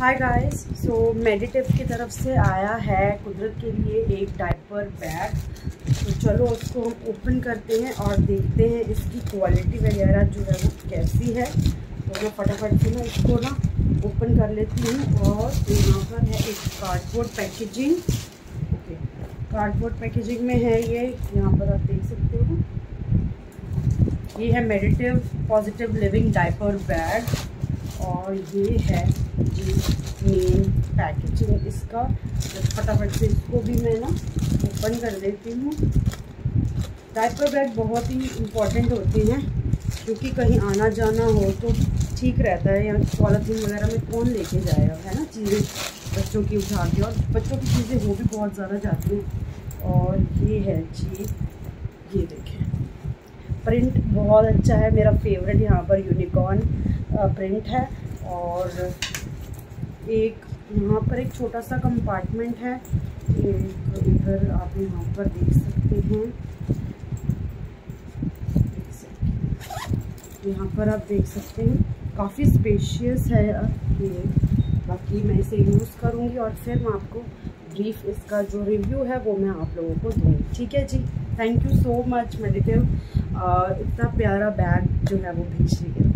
Hi guys, सो मेडिटिव की तरफ से आया है कुदरत के लिए एक डायपर बैग। तो चलो उसको हम ओपन करते हैं और देखते हैं इसकी क्वालिटी वगैरह जो है वो कैसी है। तो मैं फटाफट से ना इसको ना ओपन कर लेती हूँ। और यहाँ पर है एक cardboard packaging. Okay, cardboard packaging में है ये, यहाँ पर आप देख सकते हो। ये है Meditive positive living diaper bag और ये है जी मेन पैकेजिंग इसका। फटाफट से इसको भी मैं ना ओपन कर देती हूँ। डायपर बैग बहुत ही इम्पोर्टेंट होते हैं क्योंकि कहीं आना जाना हो तो ठीक रहता है। या पॉलीथीन वगैरह में कौन लेके जाएगा, है ना, चीज़ें बच्चों की उठा के। और बच्चों की चीज़ें वो भी बहुत ज़्यादा जाती हैं। और ये है जी, ये देखें, प्रिंट बहुत अच्छा है, मेरा फेवरेट यहाँ पर यूनिकॉर्न प्रिंट है। और एक यहाँ पर एक छोटा सा कंपार्टमेंट है, एक इधर आप यहाँ पर देख सकते हैं। यहाँ पर आप देख सकते हैं काफ़ी स्पेशियस है ये। बाकी मैं इसे यूज़ करूँगी और फिर मैं आपको ब्रीफ इसका जो रिव्यू है वो मैं आप लोगों को दूँगी। ठीक है जी, thank you so much Meditive इतना प्यारा बैग जो है वो भेजने के लिए।